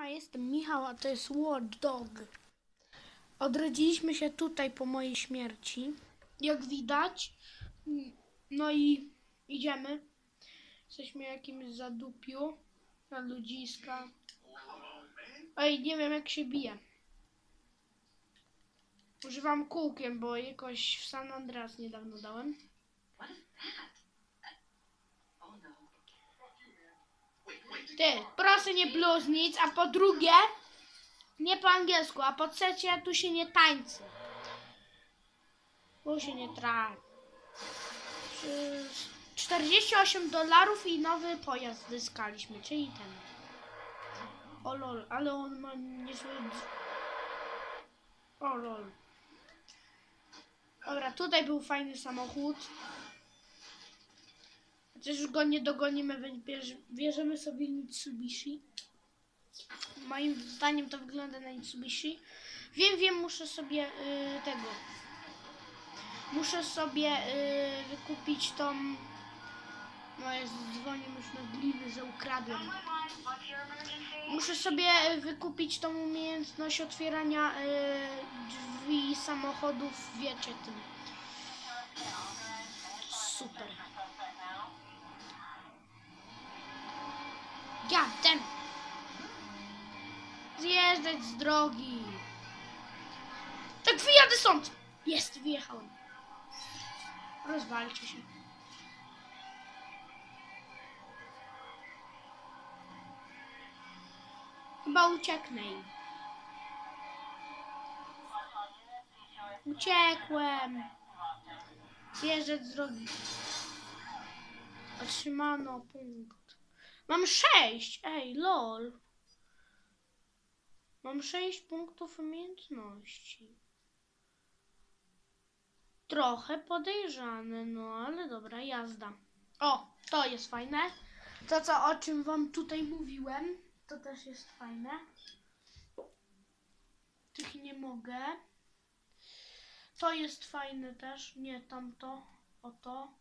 Siema, jestem Michał, a to jest Watch Dog. Odrodziliśmy się tutaj po mojej śmierci, jak widać. No i idziemy. Jesteśmy jakimś zadupiu na ludziska. Ej, nie wiem jak się bije. Używam kółkiem, bo jakoś w San Andreas niedawno dałem. Ty, proszę nie bluznic, a po drugie nie po angielsku, a po trzecie tu się nie tańczy. Tu się nie trafi. $48 i nowy pojazd zyskaliśmy, czyli ten. O lol, ale on ma niezły... O lol. Dobra, tutaj był fajny samochód. Chociaż już go nie dogonimy, bierzemy sobie Mitsubishi. Moim zdaniem to wygląda na Mitsubishi. Wiem, muszę sobie tego. Muszę sobie wykupić tą... No jest, dzwonię już na gliny, że ukradłem. Muszę sobie wykupić tą umiejętność otwierania drzwi samochodów, wiecie tym. Super. Ja, ten. Zjeżdżać z drogi. Tak wyjadę stąd. Jest, wyjechałem. Rozwalcie się. Chyba ucieknę im. Uciekłem. Zjeżdżać z drogi. Otrzymano punkt. Mam 6. Ej, lol. Mam 6 punktów umiejętności. Trochę podejrzane, no ale dobra, jazda. O, to jest fajne. To, o czym wam tutaj mówiłem, to też jest fajne. Tych nie mogę. To jest fajne też. Nie, tamto. O to.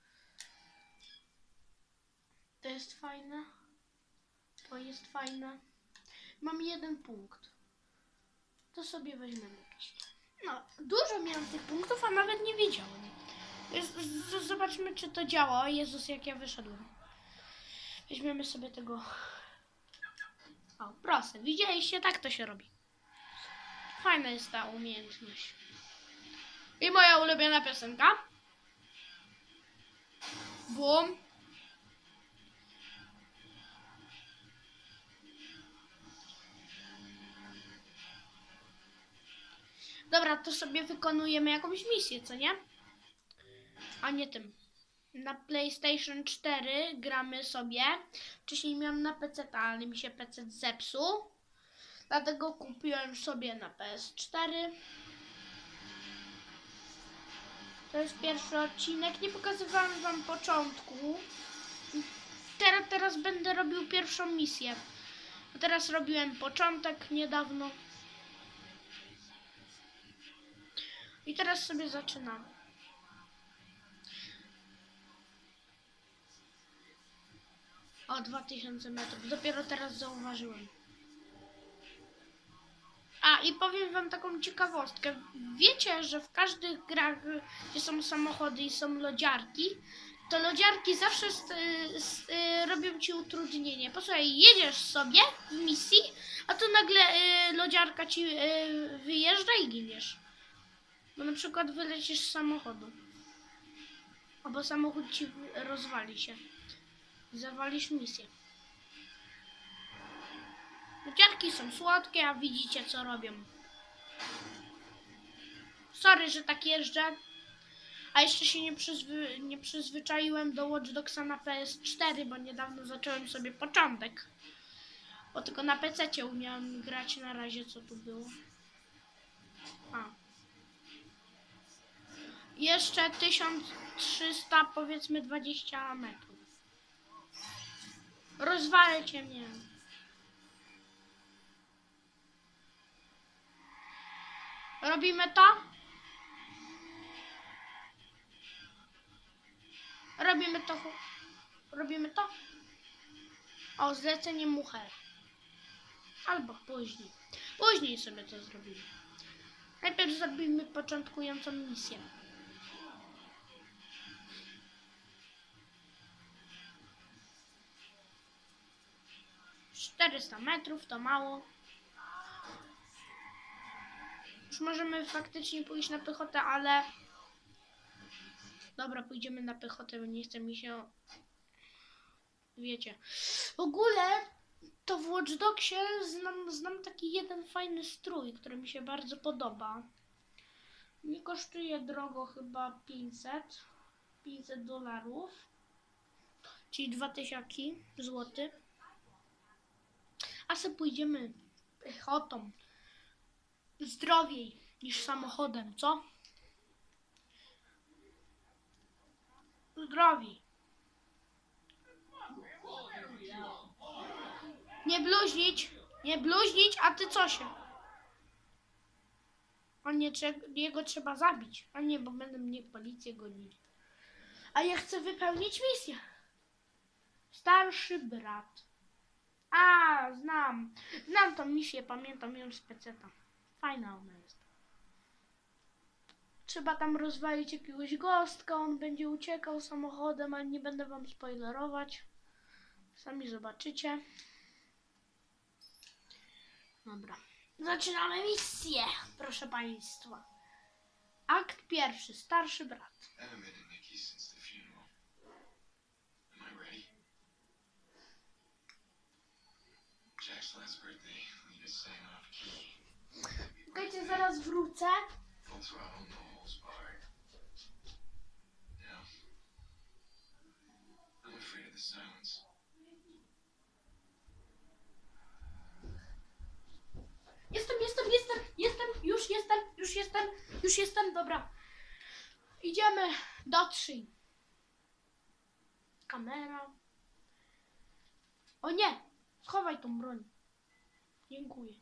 To jest fajne. To jest fajne. Mam 1 punkt. To sobie weźmiemy jakiś. No, dużo miałem tych punktów, a nawet nie wiedziałem. Zobaczmy, czy to działa. O Jezus, jak ja wyszedłem. Weźmiemy sobie tego. O, proszę. Widzieliście? Tak to się robi. Fajna jest ta umiejętność. I moja ulubiona piosenka. Bum. Dobra, to sobie wykonujemy jakąś misję, co nie? A nie tym. Na PlayStation 4 gramy sobie. Wcześniej miałem na PC, ale mi się PC zepsuł. Dlatego kupiłem sobie na PS4. To jest pierwszy odcinek. Nie pokazywałem wam początku. Teraz będę robił pierwszą misję. Teraz robiłem początek niedawno. I teraz sobie zaczynamy. O, 2000 metrów. Dopiero teraz zauważyłem. A, i powiem wam taką ciekawostkę. Wiecie, że w każdych grach, gdzie są samochody i są lodziarki, to lodziarki zawsze robią ci utrudnienie. Posłuchaj, jedziesz sobie w misji, a tu nagle lodziarka ci wyjeżdża i giniesz. Bo na przykład wylecisz z samochodu. Albo samochód ci rozwali się. Zawalisz misję. Lodziarki są słodkie, a widzicie co robią. Sorry, że tak jeżdżę. A jeszcze się nie przyzwyczaiłem do Watch Dogsa na PS4, bo niedawno zacząłem sobie początek. Bo tylko na PC umiałem grać na razie, co tu było. A. Jeszcze 1300, powiedzmy 20 metrów. Rozwalcie mnie. Robimy to? Robimy to. Robimy to? O, zlecenie Mucher. Albo później. Później sobie to zrobimy. Najpierw zrobimy początkującą misję. 400 metrów to mało. Już możemy faktycznie pójść na piechotę, ale... Dobra, pójdziemy na piechotę, bo nie chce mi się... Wiecie. W ogóle to w Watch Dogsie znam taki jeden fajny strój, który mi się bardzo podoba. Nie kosztuje drogo, chyba 500 dolarów, czyli 2000 zł. A se pójdziemy piechotą. Zdrowiej niż samochodem, co? Zdrowiej. Nie bluźnić, a ty co się? Jego trzeba zabić, a nie, bo będą mnie policję gonili. A ja chcę wypełnić misję. Starszy brat. A, znam tą misję, pamiętam ją z peceta. Fajna ona jest. Trzeba tam rozwalić jakiegoś gostka, on będzie uciekał samochodem, ale nie będę wam spoilerować. Sami zobaczycie. Dobra. Zaczynamy misję, proszę państwa. Akt pierwszy, starszy brat. Czekajcie, zaraz wrócę. Już jestem, dobra. Idziemy do 3. Kamera. O nie, schowaj tą broń. Dziękuję.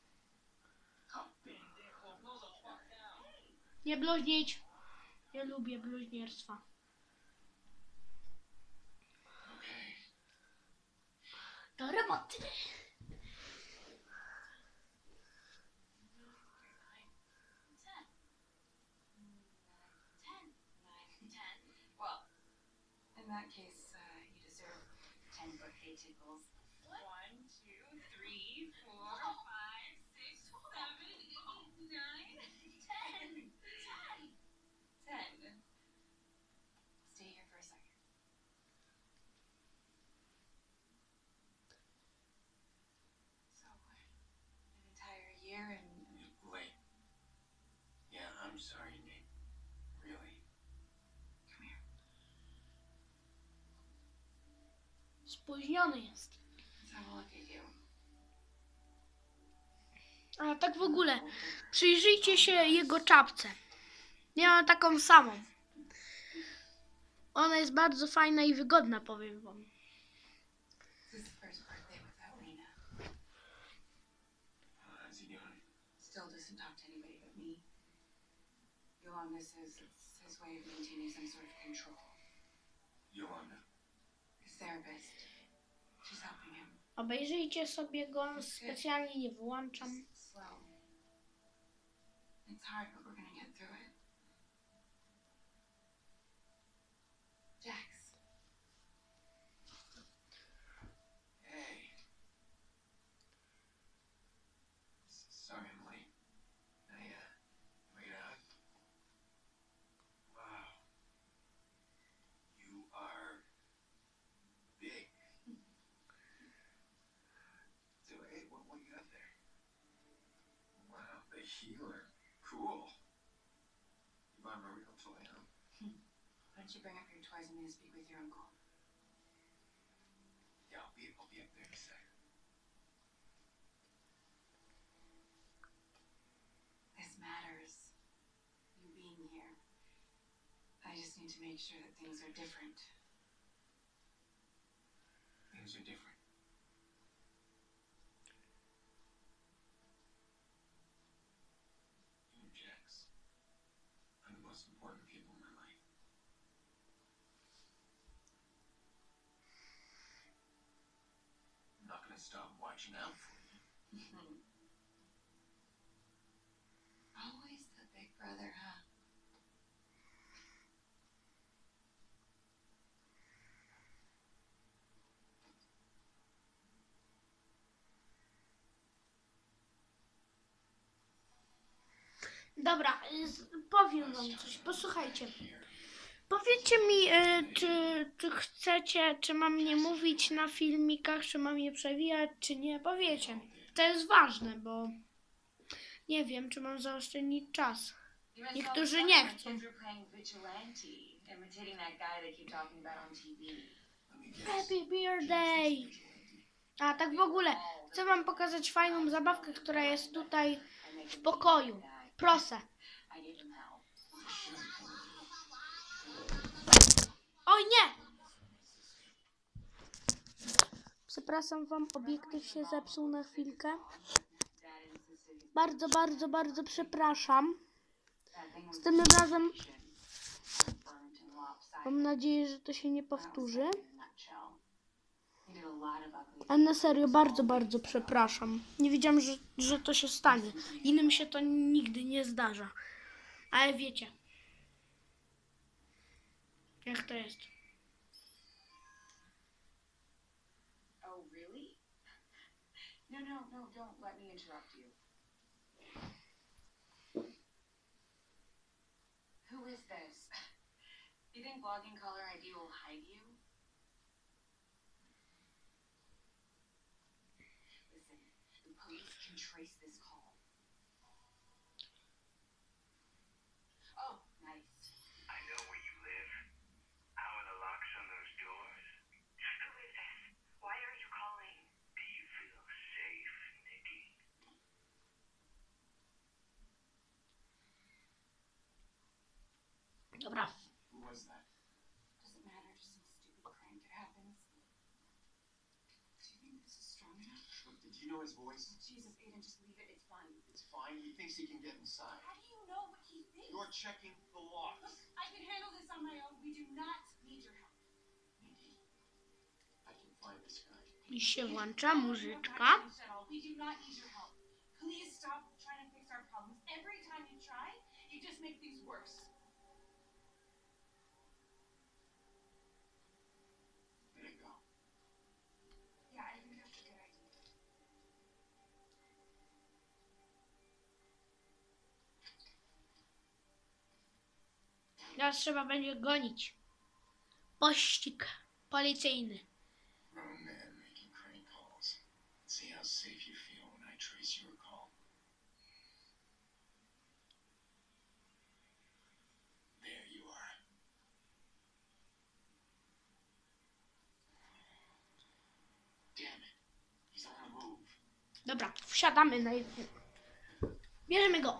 Nie bluźnić. Nie lubię bluźnierstwa. Do roboty. In that case, you deserve 10 birthday tickles. 1, 2, 3, 4, 5, 6, 7, 8, 9, 10. 10. Stay here for a second. So, an entire year and... Late. Yeah, I'm sorry, Nate. Really. Come here. Spóźniony jest. Let's have a look at you. A tak w ogóle, przyjrzyjcie się jego czapce. Ja mam taką samą. Ona jest bardzo fajna i wygodna, powiem wam. This is the first birthday without Lena. How's he doing? Still doesn't talk to anybody but me. Yolanda says it's his way of maintaining some sort of control. Yolanda. His therapist. She's helping him. Obejrzyjcie sobie go, specjalnie nie wyłączam. It's slow. It's hard, but we're gonna get through it. Jax. Hey. Sorry I'm late. Wait up. Wow. You are big. So, hey, what you got there? Wow, the healer. Cool. You bought him a real toy, huh? Why don't you bring up your toys and me to speak with your uncle? Yeah, I'll be up there in a sec. This matters. You being here. I just need to make sure that things are different. Things are different. You and Jax are the most important people in my life. I'm not gonna stop watching out for you. Dobra, powiem wam coś, posłuchajcie. Powiedzcie mi, czy chcecie, czy mam nie mówić na filmikach, czy mam je przewijać, czy nie. Powiecie. To jest ważne, bo nie wiem, czy mam zaoszczędzić czas. Niektórzy nie chcą. Happy birthday! A tak w ogóle, chcę wam pokazać fajną zabawkę, która jest tutaj w pokoju. Proszę. Oj nie! Przepraszam wam, obiektyw się zepsuł na chwilkę. Bardzo, bardzo, bardzo przepraszam. Z tym razem mam nadzieję, że to się nie powtórzy. Ale na serio, bardzo, bardzo przepraszam. Nie wiedziałam, że to się stanie. Innym się to nigdy nie zdarza. Ale wiecie, jak to jest. Oh, really? No, don't let me interrupt you. Who is this? You think logging caller ID will hide you? Listen, the police can trace this call. Oh, nice. I know where you live. How are the locks on those doors? Who is this? Why are you calling? Do you feel safe, Nikki? Dobra. Who was that? Doesn't matter, just some stupid prank. It happens. Do you think this is strong enough? Look, did you know his voice? Jesus, Aiden, just leave it. It's fine. It's fine. He thinks he can get inside. How do you know what he thinks? You're checking the Look, locks. I can handle this on my own. We do not need your help. Nikki, I can find this guy. I się włącza muzyczka. We do not need your help. Please stop trying to fix our problems. Every time you try, you just make things worse. There you go. Yeah, I think that's a good idea. Teraz trzeba będzie gonić. Pościg policyjny. Grown man making prank calls. See how safe you feel when I trace your call. There you are. Damn it. He's on the move. Dobra, wsiadamy na jednym. Bierzemy go.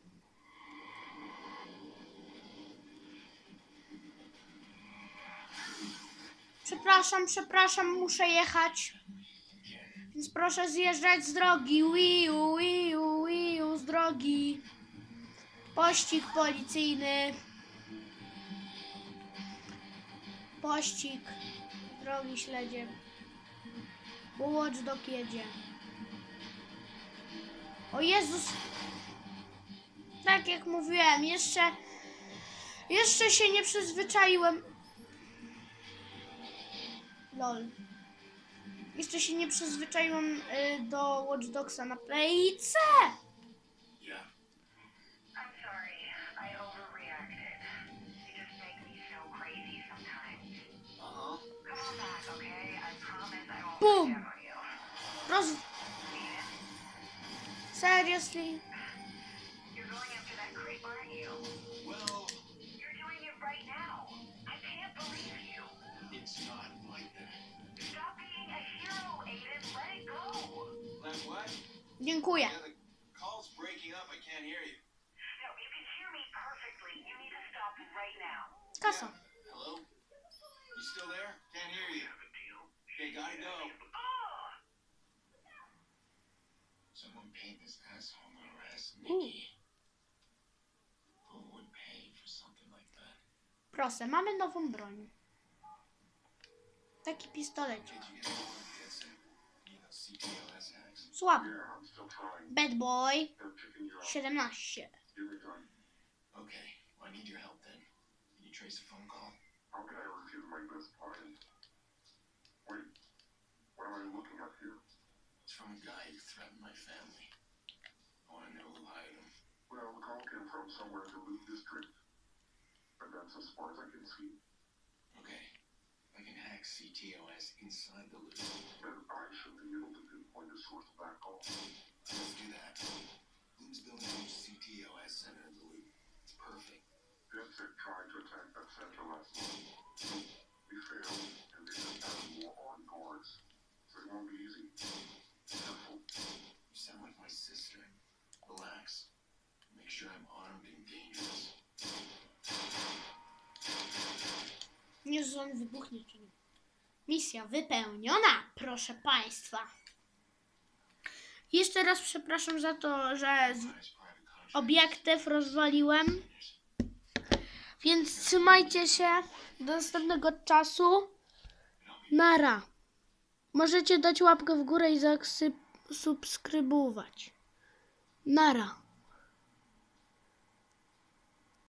Przepraszam, muszę jechać. Więc proszę zjeżdżać z drogi. Wiu, z drogi. Pościg policyjny. Pościg. Drogi śledzie. Bo Watchdog jedzie. O Jezus. Tak jak mówiłem, jeszcze się nie przyzwyczaiłem. Lol. Jeszcze się nie przyzwyczaiłem do Watch Dogsa na playce. Yeah. I'm sorry. I overreacted. You just make me so crazy sometimes. Uh-huh. Come on back, okay? I promise I won't Boom. forget on you. Seriously? You're going after that creep, aren't you? Well, You're doing it right now. I can't believe you. it's not like that. Stop being a hero, Aiden. Let it go. Like what? Dziękuję. Yeah, the call's breaking up. I can't hear you. No, you can hear me perfectly. You need to stop right now. Kasa. Hello? You still there? Can't hear you. Okay, gotta go. Oh! Someone paid this asshole to arrest Nikki. Who would pay for something like that? Proszę, mamy nową broń. Taki pistolet. Did you get all the headset? You know, CPLS hacks. Słaby. Yeah, I'm still trying. Bad Boy They're picking you up. 17. Give me time. Okay, well, I need your help then. Can you trace a phone call? How can I refuse my best party? Wait, what am I looking at here? It's from a guy who threatened my family. I want to know who hired him. Well, the call came from somewhere in the Loop District. And that's as far as I can see. Okay. I can hack CTOS inside the loop. Then I should be able to pinpoint the source of that call. Let's do that. Loop's building a new CTOS center in the loop. It's perfect. DedSec tried to attack that center last month. We failed, and they just added more armed guards. So it won't be easy. Careful. You sound like my sister. Relax. Make sure I'm armed and dangerous. Jezu, on wybuchnie, czy nie? Misja wypełniona, proszę Państwa. Jeszcze raz przepraszam za to, że obiektyw rozwaliłem. Więc trzymajcie się. Do następnego czasu. Nara. Możecie dać łapkę w górę i zasubskrybować. Nara.